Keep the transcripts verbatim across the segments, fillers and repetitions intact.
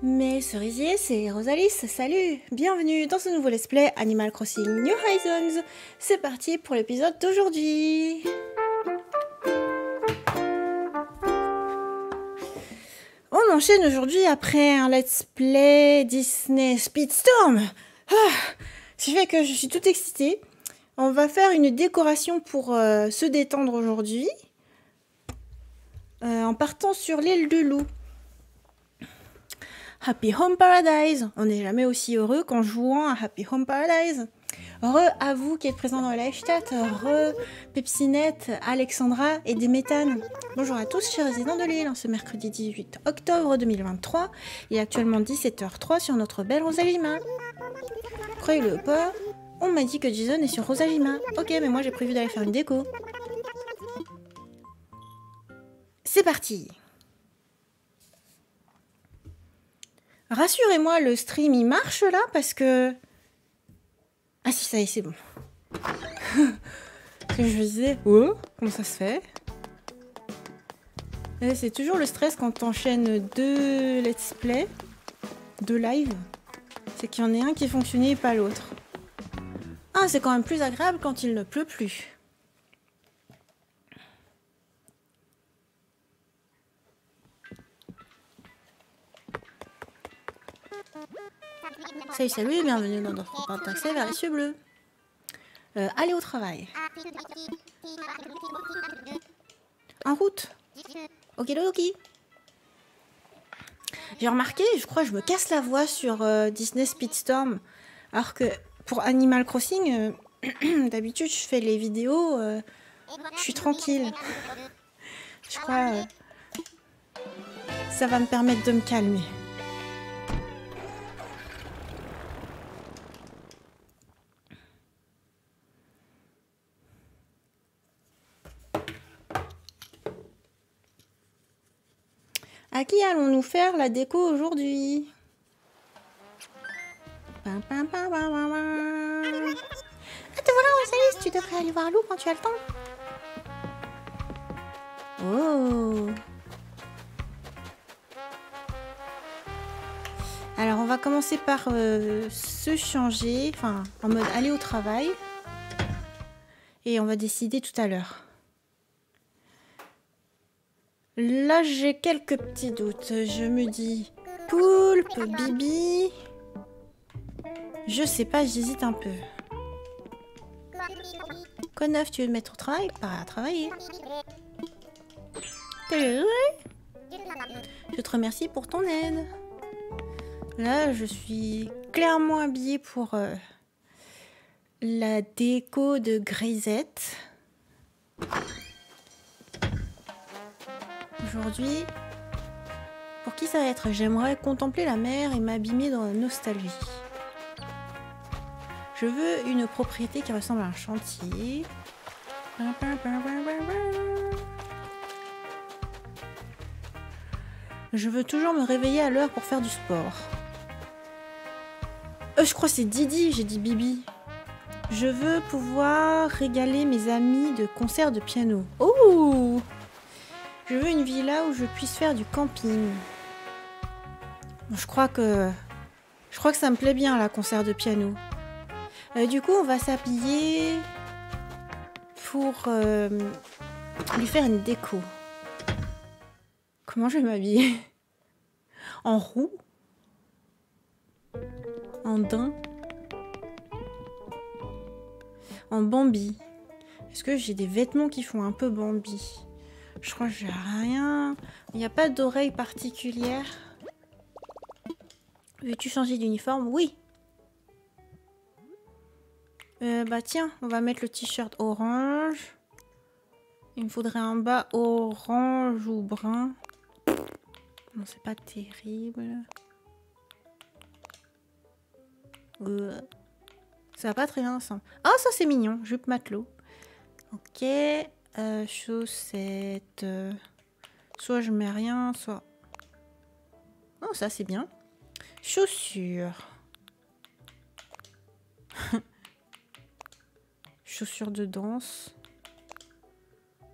Mes cerisiers, c'est Rosalis, salut! Bienvenue dans ce nouveau let's play Animal Crossing New Horizons. C'est parti pour l'épisode d'aujourd'hui. On enchaîne aujourd'hui après un let's play Disney Speedstorm. Ah, ce qui fait que je suis toute excitée. On va faire une décoration pour euh, se détendre aujourd'hui. Euh, en partant sur l'île de loup. Happy Home Paradise. On n'est jamais aussi heureux qu'en jouant à Happy Home Paradise. Re à vous qui êtes présents dans le live chat. Re Pepsinette, Alexandra et Déméthane. Bonjour à tous chers résidents de l'île. Ce mercredi dix-huit octobre deux mille vingt-trois. Il est actuellement dix-sept heures zéro trois sur notre belle Rosalima. Croyez-le pas, on m'a dit que Jason est sur Rosalima. Ok, mais moi j'ai prévu d'aller faire une déco. C'est parti. Rassurez-moi, le stream il marche là parce que... Ah si, ça y est, c'est bon. Parce que je me disais, oh, comment ça se fait? C'est toujours le stress quand t'enchaînes deux let's play, deux live. C'est qu'il y en ait un qui fonctionnait et pas l'autre. Ah, c'est quand même plus agréable quand il ne pleut plus. Salut, salut et bienvenue dans notre porte d'accès vers les cieux bleus. Euh, allez au travail. En route. Okidoki. J'ai remarqué, je crois que je me casse la voix sur euh, Disney Speedstorm. Alors que pour Animal Crossing, euh, d'habitude je fais les vidéos, euh, je suis tranquille. Je crois euh, ça va me permettre de me calmer. À qui allons-nous faire la déco aujourd'hui? Ah, te voilà, Rosalis, tu devrais aller voir Lou quand tu as le temps. Oh. Alors, on va commencer par euh, se changer, enfin, en mode aller au travail. Et on va décider tout à l'heure. Là, j'ai quelques petits doutes. Je me dis, Poulpe, Bibi... Je sais pas, j'hésite un peu. Quoi neuf, tu veux te mettre au travail? Pas à travailler. Je te remercie pour ton aide. Là, je suis clairement habillée pour euh, la déco de Grisette. Aujourd'hui, pour qui ça va être? J'aimerais contempler la mer et m'abîmer dans la nostalgie. Je veux une propriété qui ressemble à un chantier. Je veux toujours me réveiller à l'heure pour faire du sport. Euh, je crois que c'est Didi, j'ai dit Bibi. Je veux pouvoir régaler mes amis de concerts de piano. Oh! Je veux une villa où je puisse faire du camping. Bon, je crois que... Je crois que ça me plaît bien, la concert de piano. Euh, du coup, on va s'habiller pour euh, lui faire une déco. Comment je vais m'habiller? En roue? En daim? En Bambi? Est-ce que j'ai des vêtements qui font un peu Bambi? Je crois que j'ai rien. Il n'y a pas d'oreille particulière. Veux-tu changer d'uniforme? Oui. Euh, bah tiens, on va mettre le t-shirt orange. Il me faudrait un bas orange ou brun. Non, c'est pas terrible. Euh, ça va pas très bien ensemble. Ah, ça c'est mignon, jupe matelot. Ok. Euh, chaussettes. Euh, soit je mets rien, soit... Oh, ça c'est bien. Chaussures. Chaussures de danse.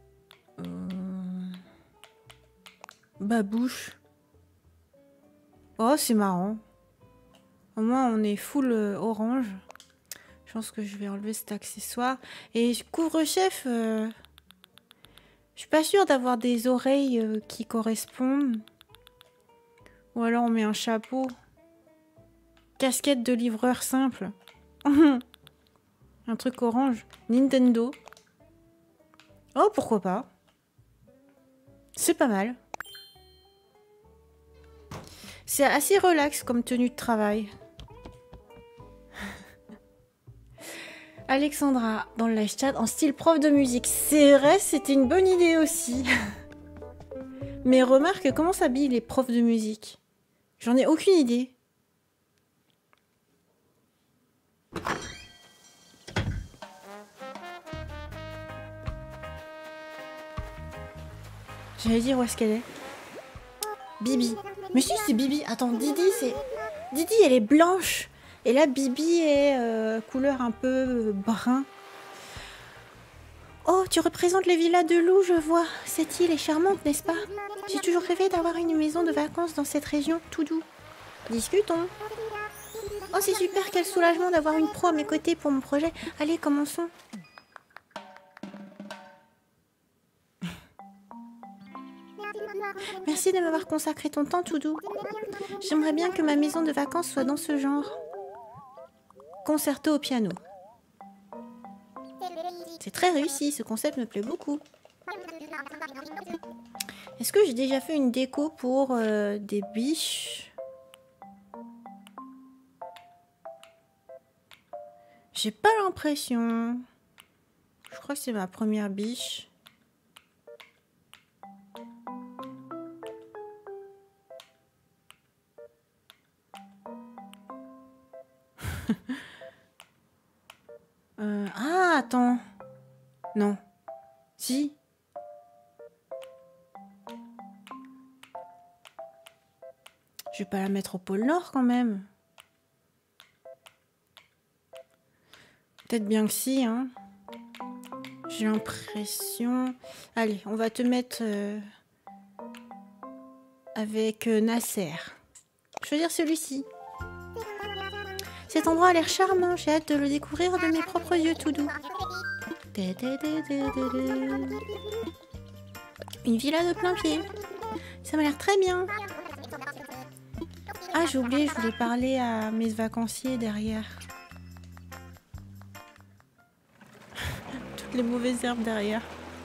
Euh... Babouche. Oh, c'est marrant. Au moins, on est full euh, orange. Je pense que je vais enlever cet accessoire. Et couvre-chef, euh, je suis pas sûre d'avoir des oreilles euh, qui correspondent. Ou alors on met un chapeau. Casquette de livreur simple. Un truc orange. Nintendo. Oh, pourquoi pas. C'est pas mal. C'est assez relax comme tenue de travail. Alexandra dans le live chat en style prof de musique. C'est vrai, c'était une bonne idée aussi. Mais remarque comment s'habillent les profs de musique. J'en ai aucune idée. J'allais dire où est-ce qu'elle est. Bibi. Mais si, c'est Bibi. Attends, Didi, c'est... Didi, elle est blanche. Et là, Bibi est euh, couleur un peu brun. Oh, tu représentes les villas de loups, je vois. Cette île est charmante, n'est-ce pas? J'ai toujours rêvé d'avoir une maison de vacances dans cette région, tout doux. Discutons. Oh, c'est super, quel soulagement d'avoir une pro à mes côtés pour mon projet. Allez, commençons. Merci de m'avoir consacré ton temps, tout doux. J'aimerais bien que ma maison de vacances soit dans ce genre. Concerto au piano. C'est très réussi, ce concept me plaît beaucoup. Est-ce que j'ai déjà fait une déco pour euh, des biches? J'ai pas l'impression. Je crois que c'est ma première biche. euh, ah, attends. Non. Si. Je vais pas la mettre au pôle Nord quand même. Peut-être bien que si, hein. J'ai l'impression... Allez, on va te mettre euh, avec euh, Nasser. Choisir celui-ci. Cet endroit a l'air charmant. J'ai hâte de le découvrir de mes propres yeux tout doux. Une villa de plein pied. Ça m'a l'air très bien. Ah, j'ai oublié, je voulais parler à mes vacanciers derrière. Toutes les mauvaises herbes derrière.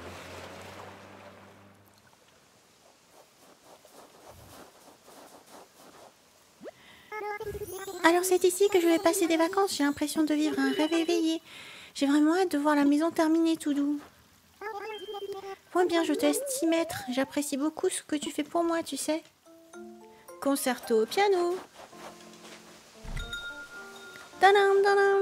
Alors c'est ici que je vais passer des vacances. J'ai l'impression de vivre un rêve éveillé. J'ai vraiment hâte de voir la maison terminée tout doux. Moi bien, je te laisse t'y mettre. J'apprécie beaucoup ce que tu fais pour moi, tu sais. Concerto au piano. Tadam, tadam.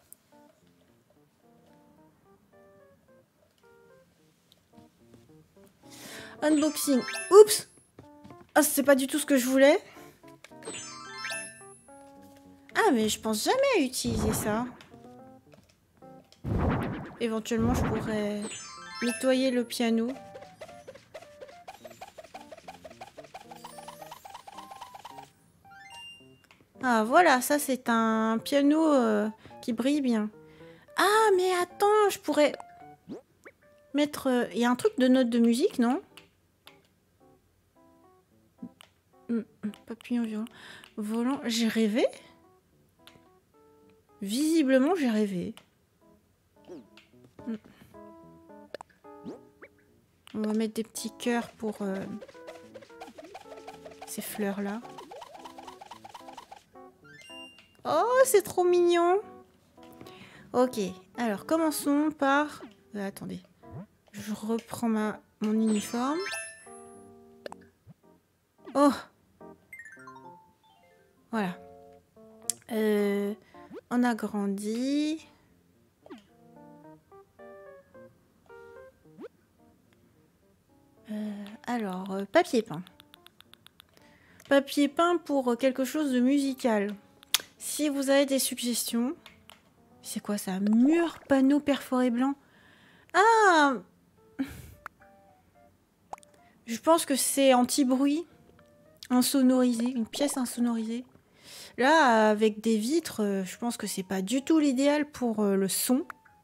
Unboxing. Oups. Ah, c'est pas du tout ce que je voulais. Ah, mais je pense jamais à utiliser ça. Éventuellement, je pourrais nettoyer le piano. Ah, voilà, ça c'est un piano euh, qui brille bien. Ah, mais attends, je pourrais mettre... Il euh, y a un truc de notes de musique, non? mmh, Papillon violent. Volant, j'ai rêvé? Visiblement, j'ai rêvé. On va mettre des petits cœurs pour euh, ces fleurs-là. Oh, c'est trop mignon. Ok, alors commençons par... Euh, attendez, je reprends ma, mon uniforme. Oh, voilà. Euh, on agrandit. Euh, alors, euh, papier peint. Papier peint pour quelque chose de musical. Si vous avez des suggestions... C'est quoi ça? Mur, panneau perforé blanc. Ah! Je pense que c'est anti-bruit. Insonorisé, une pièce insonorisée. Là, avec des vitres, euh, je pense que c'est pas du tout l'idéal pour euh, le son.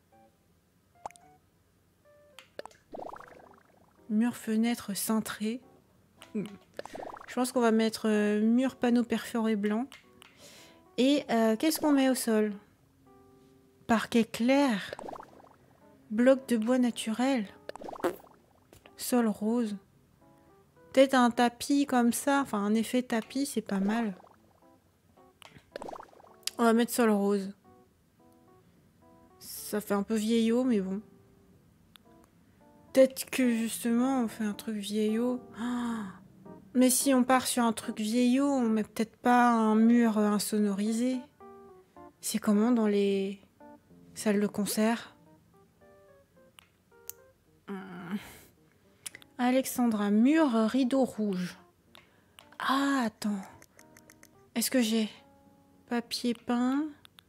Mur, fenêtre, cintré. Je pense qu'on va mettre euh, mur, panneau perforé blanc. Et euh, qu'est-ce qu'on met au sol? Parquet clair. Bloc de bois naturel. Sol rose. Peut-être un tapis comme ça. Enfin, un effet tapis, c'est pas mal. On va mettre sol rose. Ça fait un peu vieillot, mais bon. Peut-être que justement, on fait un truc vieillot. Ah, mais si on part sur un truc vieillot, on met peut-être pas un mur insonorisé. C'est comment dans les salles de concert? hum. Alexandra, mur, rideau rouge. Ah, attends. Est-ce que j'ai papier peint?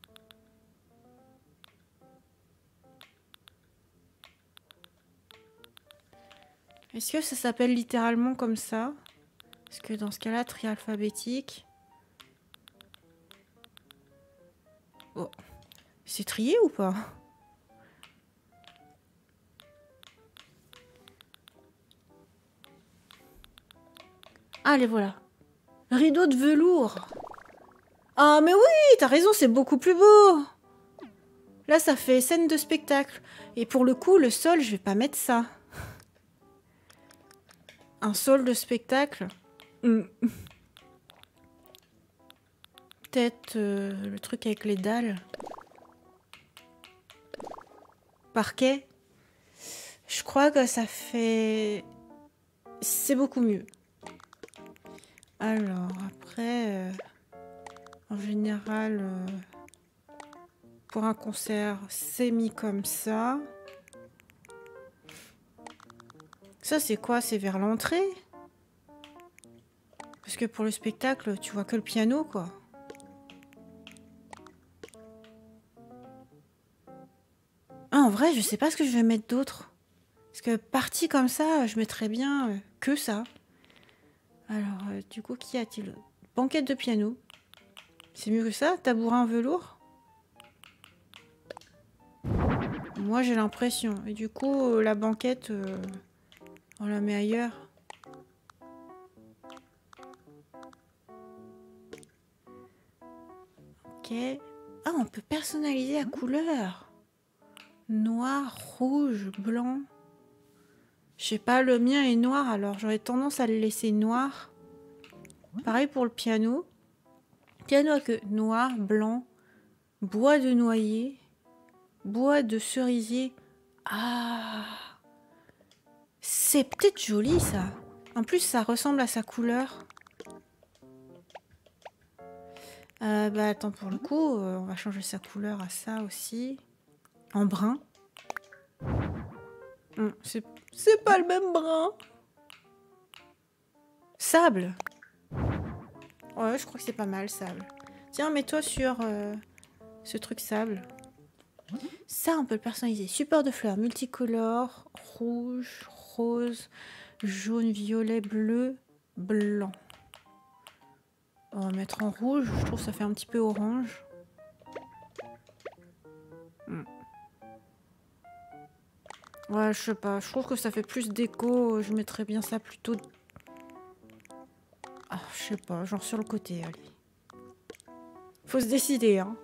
Est-ce que ça s'appelle littéralement comme ça? Parce que dans ce cas-là, tri alphabétique. Oh. C'est trié ou pas? Ah, les voilà. Rideau de velours. Ah, mais oui, t'as raison, c'est beaucoup plus beau. Là, ça fait scène de spectacle. Et pour le coup, le sol, je vais pas mettre ça. Un sol de spectacle. Mm. Peut-être euh, le truc avec les dalles. Parquet. Je crois que ça fait... C'est beaucoup mieux. Alors, après... Euh, en général... Euh, pour un concert, c'est mis comme ça. Ça, c'est quoi? C'est vers l'entrée? Parce que pour le spectacle, tu vois que le piano, quoi. Ah, en vrai, je sais pas ce que je vais mettre d'autre. Parce que partie comme ça, je mettrais bien euh, que ça. Alors, euh, du coup, qu'y a-t-il? Banquette de piano. C'est mieux que ça? Tabouret en velours? Moi, j'ai l'impression. Et du coup, euh, la banquette, euh, on la met ailleurs. Ok. Ah, on peut personnaliser la couleur. Noir, rouge, blanc. Je sais pas, le mien est noir, alors j'aurais tendance à le laisser noir. Pareil pour le piano. Piano à queue noir, blanc, bois de noyer, bois de cerisier. Ah, c'est peut-être joli ça. En plus, ça ressemble à sa couleur. Euh, bah attends, pour le coup, euh, on va changer sa couleur à ça aussi. En brun. Hum, c'est pas le même brun. Sable. Ouais, je crois que c'est pas mal, sable. Tiens, mets-toi sur euh, ce truc sable. Ça, on peut le personnaliser. Support de fleurs multicolores. Rouge, rose, jaune, violet, bleu, blanc. On va mettre en rouge. Je trouve que ça fait un petit peu orange. Hmm. Ouais, je sais pas. Je trouve que ça fait plus déco. Je mettrais bien ça plutôt... Ah, je sais pas. Genre sur le côté, allez. Faut se décider, hein.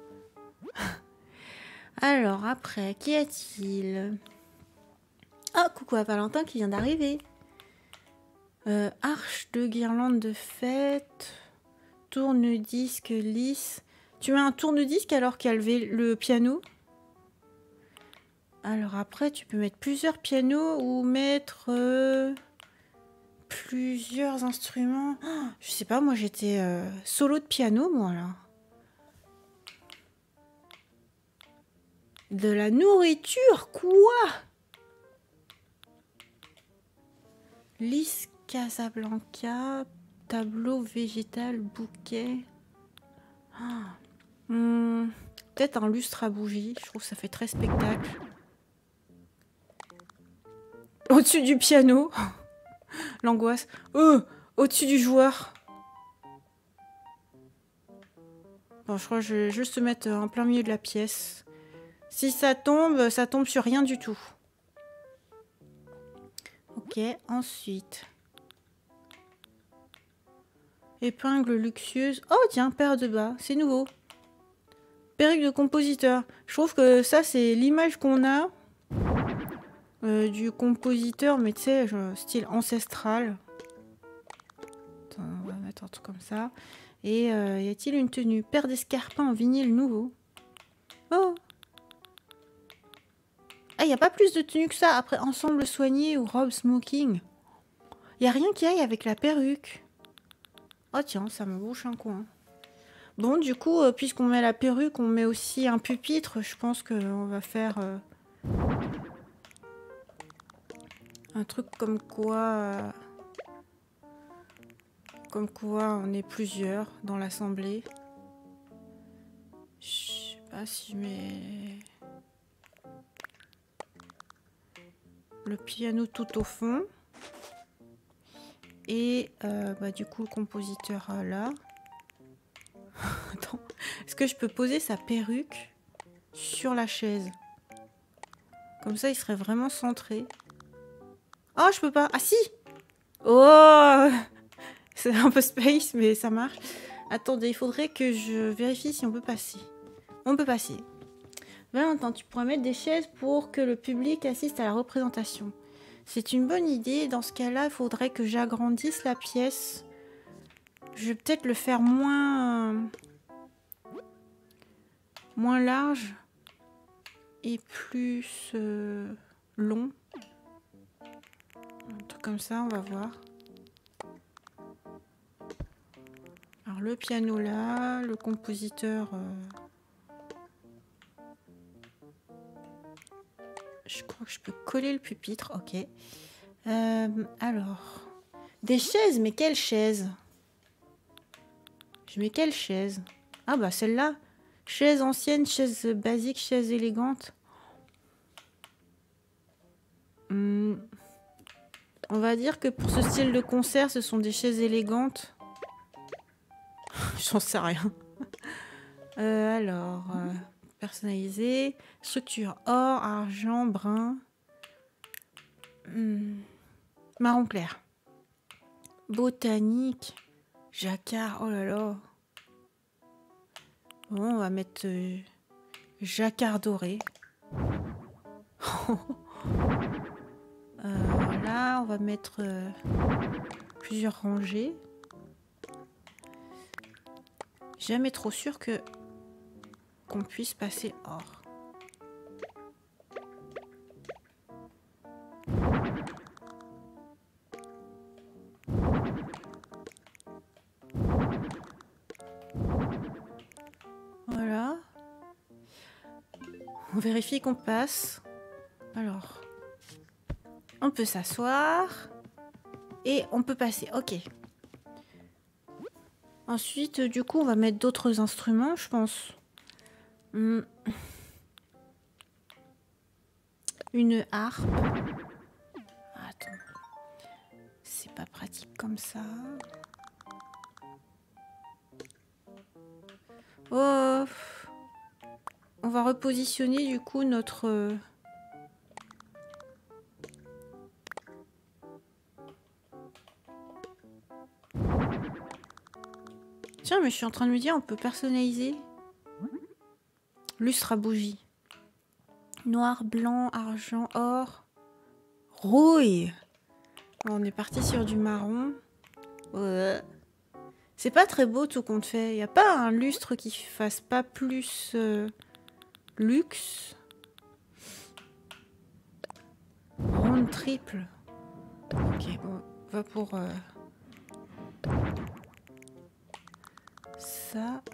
Alors, après, qu'y a-t-il? Ah, coucou à Valentin qui vient d'arriver. Euh, arche de guirlande de fête. Tourne-disque lisse. Tu mets un tourne-disque alors qu'il y a le, le piano? Alors après, tu peux mettre plusieurs pianos ou mettre euh, plusieurs instruments. Oh, je sais pas, moi j'étais euh, solo de piano, moi là. De la nourriture, quoi? Lys Casablanca, tableau végétal, bouquet. Oh. Hmm, peut-être un lustre à bougie, je trouve que ça fait très spectacle. Au-dessus du piano. L'angoisse. Oh, au-dessus du joueur. Bon, je crois que je vais juste se mettre en plein milieu de la pièce. Si ça tombe, ça tombe sur rien du tout. Ok, ensuite. Épingle luxueuse. Oh tiens, paire de bas, c'est nouveau. Perruque de compositeur. Je trouve que ça, c'est l'image qu'on a euh, du compositeur, mais tu sais, style ancestral. Attends, on va mettre un truc comme ça. Et euh, y a-t-il une tenue? Paire d'escarpins en vinyle nouveau. Oh! Ah, il n'y a pas plus de tenues que ça. Après, ensemble soigné ou robe smoking. Il n'y a rien qui aille avec la perruque. Oh tiens, ça me bouche un coin. Bon, du coup, euh, puisqu'on met la perruque, on met aussi un pupitre. Je pense qu'on va faire euh, un truc comme quoi... Euh, comme quoi on est plusieurs dans l'assemblée. Je sais pas si je mets... le piano tout au fond. Et euh, bah, du coup, le compositeur là. Attends, est-ce que je peux poser sa perruque sur la chaise? Comme ça, il serait vraiment centré. Oh, je peux pas. Ah si! Oh! C'est un peu space, mais ça marche. Attendez, il faudrait que je vérifie si on peut passer. On peut passer. Valentin, tu pourrais mettre des chaises pour que le public assiste à la représentation. C'est une bonne idée. Dans ce cas-là, il faudrait que j'agrandisse la pièce. Je vais peut-être le faire moins... moins large et plus euh, long. Un truc comme ça, on va voir. Alors le piano là, le compositeur... Euh... Je crois que je peux coller le pupitre, ok. Euh, alors... Des chaises, mais quelle chaise? Je mets quelle chaise? Ah bah celle-là. Chaise ancienne, chaise basique, chaise élégante. Hmm. On va dire que pour ce style de concert, ce sont des chaises élégantes. J'en sais rien. Euh, alors, euh, personnalisé. Structure or, argent, brun. Hmm. Marron clair. Botanique. Jacquard, oh là là. Bon, on va mettre euh, jacquard doré. euh, voilà, on va mettre euh, plusieurs rangées. Jamais trop sûr que qu'on puisse passer or. Voilà. On vérifie qu'on passe. Alors, on peut s'asseoir et on peut passer. Ok. Ensuite, du coup, on va mettre d'autres instruments, je pense. Hmm. Une harpe. Attends. C'est pas pratique comme ça. Oh. On va repositionner du coup notre... Tiens, mais je suis en train de me dire, on peut personnaliser. Lustre à bougie. Noir, blanc, argent, or. Rouille. Bon, on est parti sur du marron. Ouais. C'est pas très beau tout compte fait. Il n'y a pas un lustre qui fasse pas plus euh, luxe. Ronde triple. Ok, on va pour euh, ça.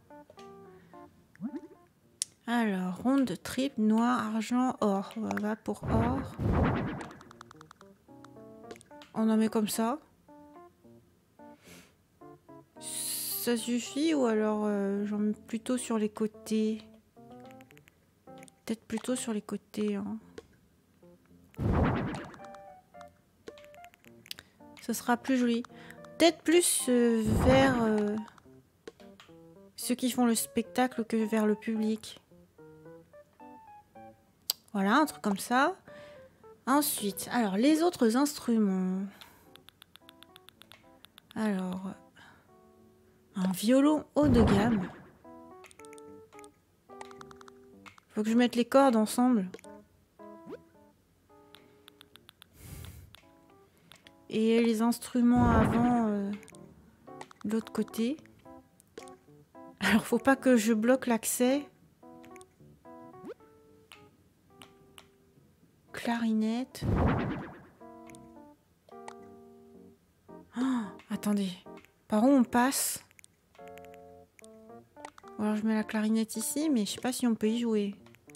Alors, ronde triple, noir, argent, or. On va pour or. On en met comme ça. Ça suffit ou alors euh, j'en mets plutôt sur les côtés? Peut-être plutôt sur les côtés. Hein. Ça sera plus joli. Peut-être plus euh, vers... Euh, ceux qui font le spectacle que vers le public. Voilà, un truc comme ça. Ensuite, alors, les autres instruments. Alors, un violon haut de gamme. Faut que je mette les cordes ensemble. Et les instruments avant euh, de l'autre côté. Alors, faut pas que je bloque l'accès. Clarinette. Oh, attendez. Par où on passe? Ou alors je mets la clarinette ici, mais je sais pas si on peut y jouer.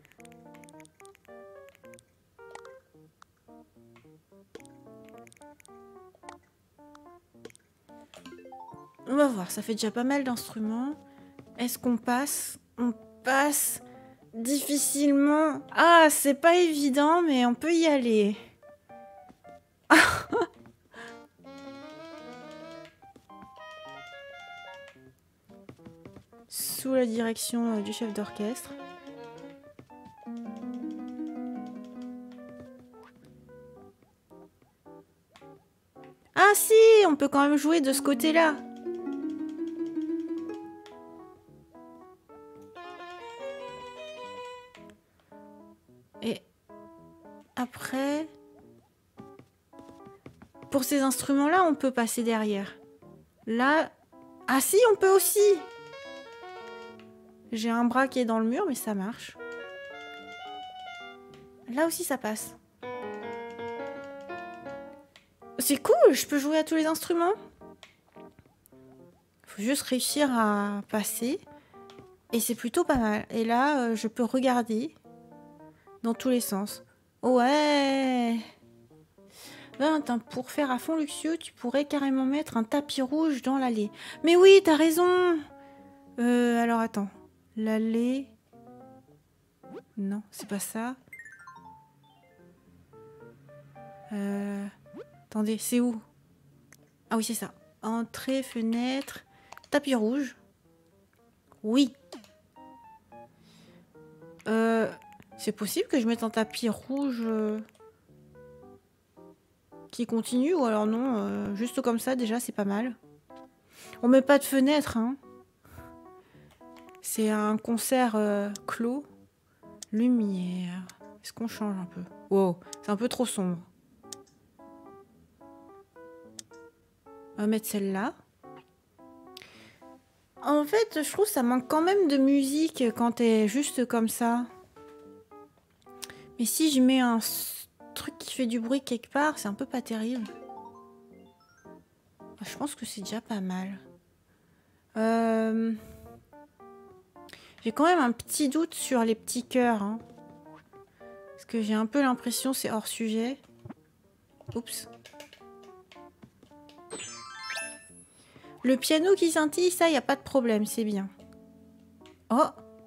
On va voir, ça fait déjà pas mal d'instruments. Est-ce qu'on passe? On passe difficilement. Ah, c'est pas évident, mais on peut y aller. Sous la direction du chef d'orchestre. Ah si, on peut quand même jouer de ce côté-là. Et après, pour ces instruments-là, on peut passer derrière. Là, ah si, on peut aussi. J'ai un bras qui est dans le mur, mais ça marche. Là aussi, ça passe. C'est cool, je peux jouer à tous les instruments. Faut juste réussir à passer. Et c'est plutôt pas mal. Et là, euh, je peux regarder dans tous les sens. Ouais. Ben, attends, pour faire à fond luxueux, tu pourrais carrément mettre un tapis rouge dans l'allée. Mais oui, t'as raison. Euh, alors attends. L'allée... Non, c'est pas ça. Euh... Attendez, c'est où? Ah oui, c'est ça. Entrée, fenêtre, tapis rouge. Oui. Euh... C'est possible que je mette un tapis rouge euh, qui continue ou alors non, euh, juste comme ça déjà c'est pas mal. On met pas de fenêtre, hein. C'est un concert euh, clos. Lumière. Est-ce qu'on change un peu? Wow, c'est un peu trop sombre. On va mettre celle-là. En fait, je trouve que ça manque quand même de musique quand t'es juste comme ça. Mais si je mets un truc qui fait du bruit quelque part, c'est un peu pas terrible. Je pense que c'est déjà pas mal. Euh... J'ai quand même un petit doute sur les petits cœurs. Hein. Parce que j'ai un peu l'impression c'est hors sujet. Oups. Le piano qui scintille, ça, y a pas de problème, c'est bien. Oh!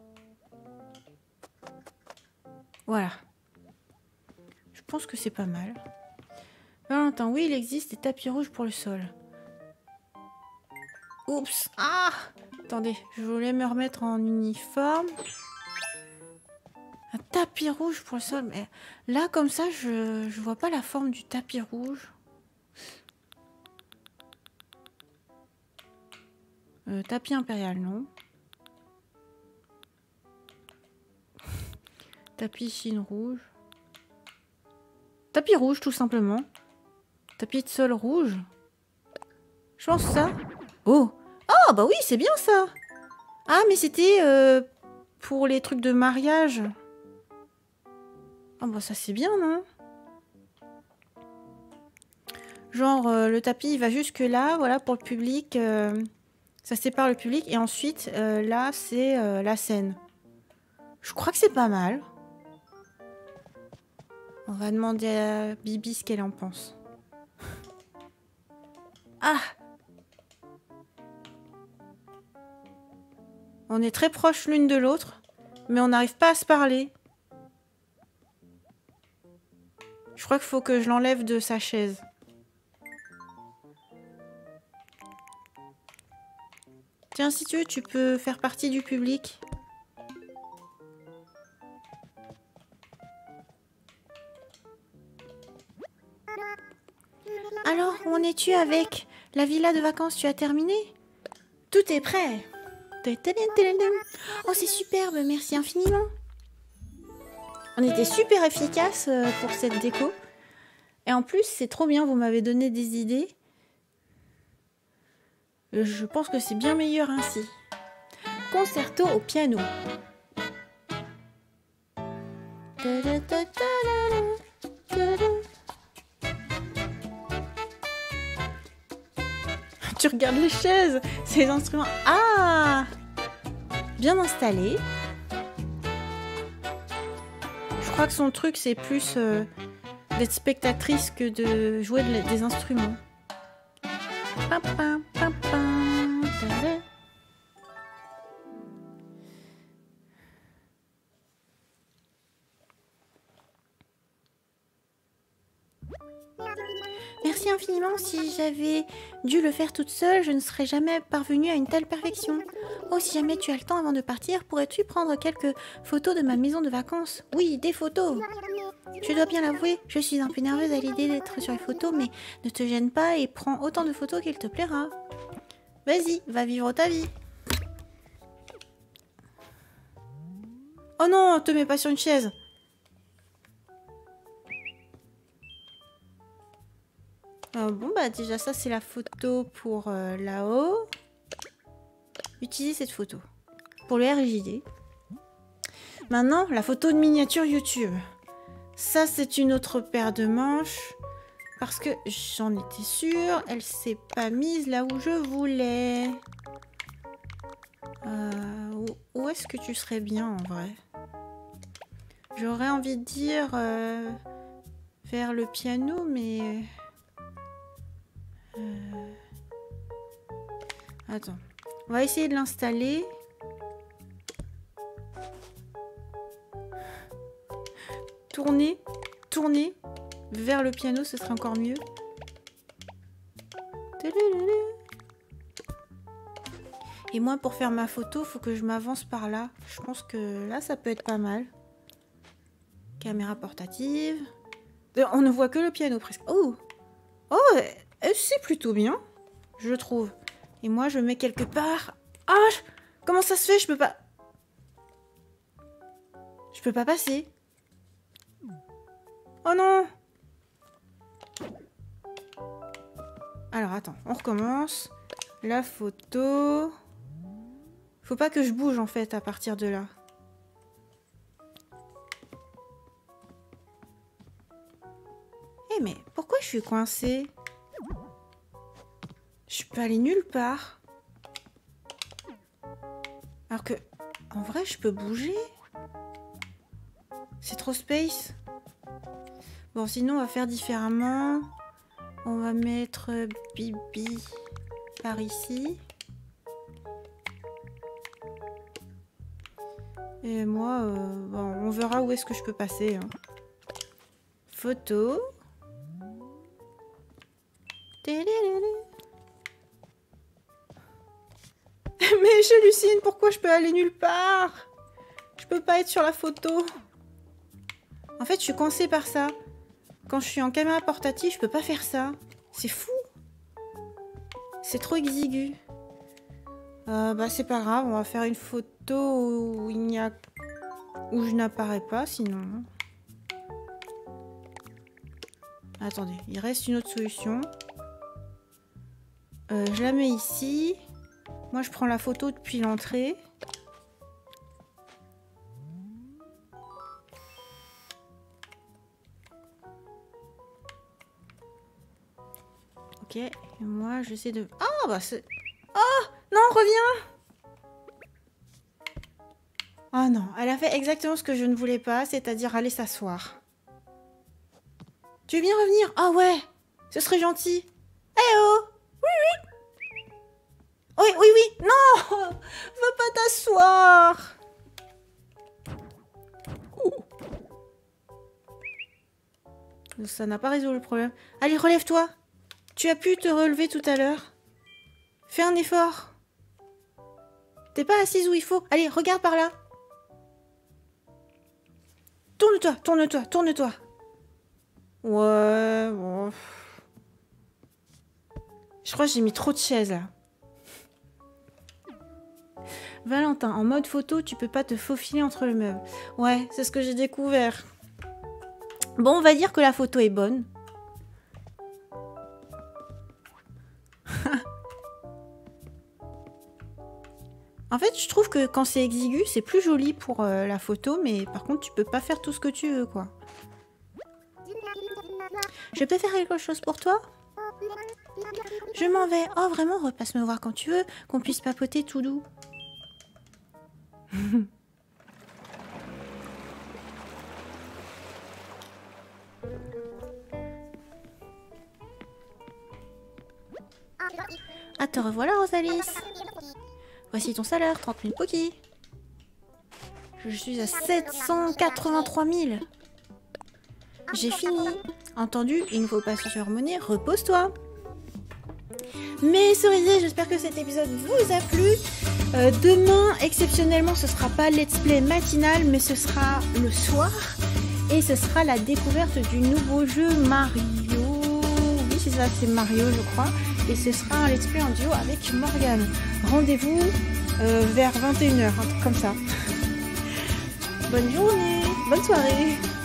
Voilà. Je pense que c'est pas mal. Valentin, oui, il existe des tapis rouges pour le sol. Oups! Ah! Attendez, je voulais me remettre en uniforme. Un tapis rouge pour le sol, mais là, comme ça, je, je vois pas la forme du tapis rouge. Euh, tapis impérial, non. Tapis Chine rouge. Tapis rouge, tout simplement. Tapis de sol rouge. Je pense ça. Oh! Oh, bah oui, c'est bien ça! Ah, mais c'était euh, pour les trucs de mariage. Ah, bah ça, c'est bien, non? Genre, euh, le tapis, il va jusque là, voilà, pour le public. Euh, ça sépare le public. Et ensuite, euh, là, c'est euh, la scène. Je crois que c'est pas mal. On va demander à Bibi ce qu'elle en pense. Ah! On est très proches l'une de l'autre, mais on n'arrive pas à se parler. Je crois qu'il faut que je l'enlève de sa chaise. Tiens, si tu veux, tu peux faire partie du public. Alors, où en es-tu avec la villa de vacances? Tu as terminé? Tout est prêt. Oh, c'est superbe, merci infiniment. On était super efficace pour cette déco. Et en plus, c'est trop bien, vous m'avez donné des idées. Je pense que c'est bien meilleur ainsi. Concerto au piano. Tu regardes les chaises, ces instruments. Ah! Bien installé. Je crois que son truc, c'est plus euh, d'être spectatrice que de jouer de, des instruments. Pam, pam, pam, pam, tada. Merci infiniment. Si j'avais dû le faire toute seule, je ne serais jamais parvenue à une telle perfection. Oh, si jamais tu as le temps avant de partir, pourrais-tu prendre quelques photos de ma maison de vacances? Oui, des photos. Tu dois bien l'avouer, je suis un peu nerveuse à l'idée d'être sur les photos, mais ne te gêne pas et prends autant de photos qu'il te plaira. Vas-y, va vivre ta vie. Oh non, te mets pas sur une chaise. Euh, bon, bah déjà ça, c'est la photo pour euh, là-haut. Utilisez cette photo pour le R J D. Maintenant, la photo de miniature YouTube. Ça, c'est une autre paire de manches. Parce que j'en étais sûre, elle s'est pas mise là où je voulais. Euh, où où est-ce que tu serais bien en vrai? J'aurais envie de dire euh, vers le piano, mais... Euh... Attends. On va essayer de l'installer. Tourner, tourner vers le piano, ce serait encore mieux. Et moi, pour faire ma photo, faut que je m'avance par là. Je pense que là, ça peut être pas mal. Caméra portative. On ne voit que le piano presque. Oh, oh, c'est plutôt bien, je trouve. Et moi, je mets quelque part. Ah, comment ça se fait? Je peux pas. Je peux pas passer. Oh non! Alors attends, on recommence. La photo. Faut pas que je bouge en fait à partir de là. Eh mais pourquoi je suis coincée? Je peux aller nulle part. Alors que, en vrai, je peux bouger. C'est trop space. Bon, sinon, on va faire différemment. On va mettre Bibi par ici. Et moi, euh, bon, on verra où est-ce que je peux passer. Hein. Photo. Mais j'hallucine, pourquoi je peux aller nulle part? Je peux pas être sur la photo. En fait, je suis coincée par ça. Quand je suis en caméra portative, je peux pas faire ça. C'est fou. C'est trop exigu. Euh, bah c'est pas grave, on va faire une photo où il n'y a... où je n'apparais pas, sinon. Attendez, il reste une autre solution. Euh, je la mets ici. Moi, je prends la photo depuis l'entrée. Ok, et moi, j'essaie de... Oh, bah c'est... Oh, non, reviens! Oh non, elle a fait exactement ce que je ne voulais pas, c'est-à-dire aller s'asseoir. Tu veux bien revenir? Ah ouais, ce serait gentil. Eh oh! Oui, oui! Oui, oui, oui! Non! Va pas t'asseoir! Ça n'a pas résolu le problème. Allez, relève-toi! Tu as pu te relever tout à l'heure. Fais un effort. T'es pas assise où il faut. Allez, regarde par là. Tourne-toi, tourne-toi, tourne-toi. Ouais, bon. Je crois que j'ai mis trop de chaises là. Valentin, en mode photo, tu peux pas te faufiler entre le meuble. Ouais, c'est ce que j'ai découvert. Bon, on va dire que la photo est bonne. En fait, je trouve que quand c'est exigu, c'est plus joli pour euh, la photo, mais par contre, tu peux pas faire tout ce que tu veux, quoi. Je peux faire quelque chose pour toi? Je m'en vais. Oh, vraiment, repasse me voir quand tu veux, qu'on puisse papoter tout doux. Ah, te revoilà, Rosalis. Voici ton salaire, trente mille Poki. Je suis à sept cent quatre-vingt-trois mille. J'ai fini. Entendu, il ne faut pas se surmonner, repose-toi. Mes cerisiers, j'espère que cet épisode vous a plu. Euh, demain, exceptionnellement, ce sera pas let's play matinal, mais ce sera le soir. Et ce sera la découverte du nouveau jeu Mario. Oui, c'est ça, c'est Mario, je crois. Et ce sera un let's play en duo avec Morgane. Rendez-vous euh, vers vingt et une heures, un truc comme ça. Bonne journée, bonne soirée.